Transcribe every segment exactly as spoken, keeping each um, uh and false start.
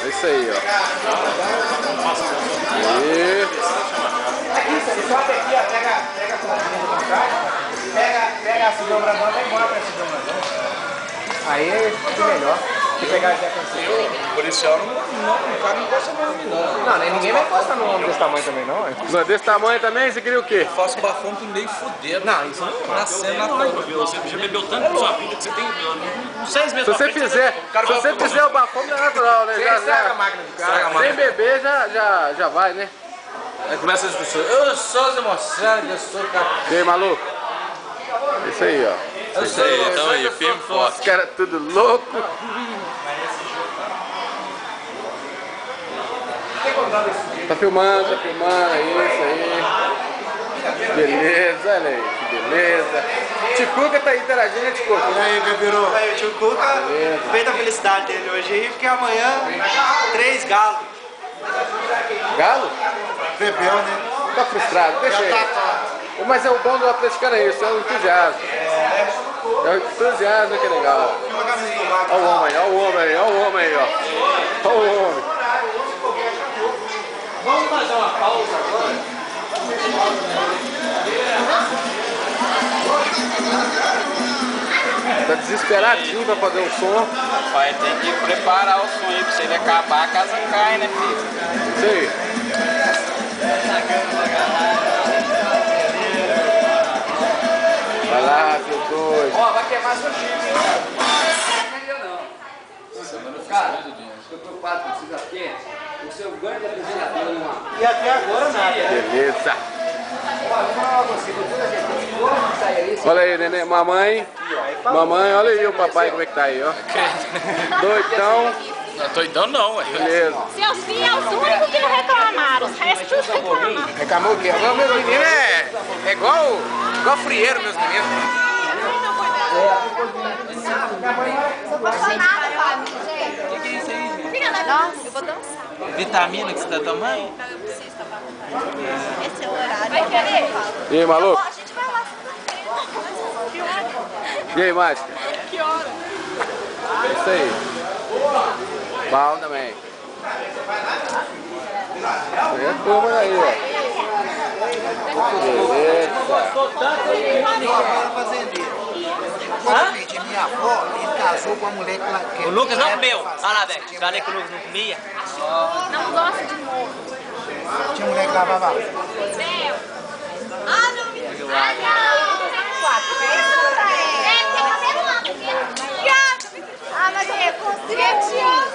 isso aí, ó. E... Aqui, você sobe aqui, ó, pega, pega a pontinha do contrário, pega, pega a desdobradora e vai embora pra desdobradora. Aí fica melhor. Se pegar já conseguiu. O policial não, não, o cara não gosta mesmo, não. Não, nem ninguém vai encostar no homem desse tamanho também, não. É? Não, desse tamanho também, você queria o quê? Eu faço bafão que nem fudendo. Não, isso não Na cena na Você já bebeu tanto na sua vida que você tem uns seis meses. Se você fizer, se você fizer o bafômetro é natural, né? Você Já, estraga a já, máquina do cara. sem beber já, já, já vai, né? Aí começa as discussões. Eu sou demonstrando, eu sou cara. E aí, maluco? Isso aí, ó. Eu Isso aí, então aí, firme e forte. Os caras tudo louco. Tá filmando, tá filmando, é isso aí. Beleza, olha aí, que beleza. Ticuca tá aí interagindo, né, Ticuca? E aí, Gabiru? Aí, o tio Cuca fez a felicidade dele hoje aí, porque amanhã, três galos. Galo? Bebeu, né? Tá frustrado, deixa aí. Mas é o bom do atleticano é isso, é o entusiasmo. É o entusiasmo que é legal. Olha o homem, olha o homem aí, olha o homem aí, ó. Olha o homem. Vamos fazer uma pausa agora? Tá desesperadinho pra fazer o som. Pai, tem que preparar o som aí, pra se ele acabar, a casa cai, né, filho? Isso aí. Vai lá, seu doido. Ó, vai queimar seu chifre, hein? Cara, estou preocupado com vocês aqui. O seu ganho da apresentação numa... E até agora nada. Beleza. Olha, vou falar pra você, toda a gente sai aí. Olha aí, neném. Mamãe. Mamãe, olha aí o papai como é que tá aí, ó. Doidão. Não, doidão não, ué. Beleza. Seus filhos é os únicos que não reclamaram, os restos tudo reclamaram. Reclamou o quê? Não, meus meninos é, é igual, igual frieiro, meus meninos. Nossa, eu vou dançar. Vitamina que você tá tomando? Esse é o horário. Vai querer? E aí, maluco? A gente vai lá. Que hora? E aí, Mágica? Que hora? É isso aí. Bom também. Isso aí é turma aí, ó. Beleza. Minha avó, ele casou com a mulher que ela quer. O Lucas não comeu. Olha lá, velho. Falei que o Lucas não comia. Não gosto de morro. Tinha mulher que lavava. Meu. Ah, não me... Ah, não. Quatro. É, tem cabelo lá. Ah, mas é consciente.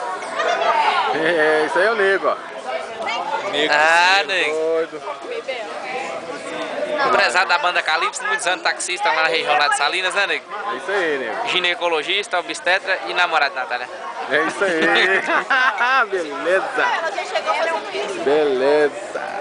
É, isso aí é o nego, ó. Ah, nego. Doido. Empresário da banda Calypso, muitos anos taxista lá na região lá de Salinas, né, nego? É isso aí, nego. Ginecologista, obstetra e namorado de Natália. É isso aí. Beleza. Ela já chegou fazendo isso. Beleza.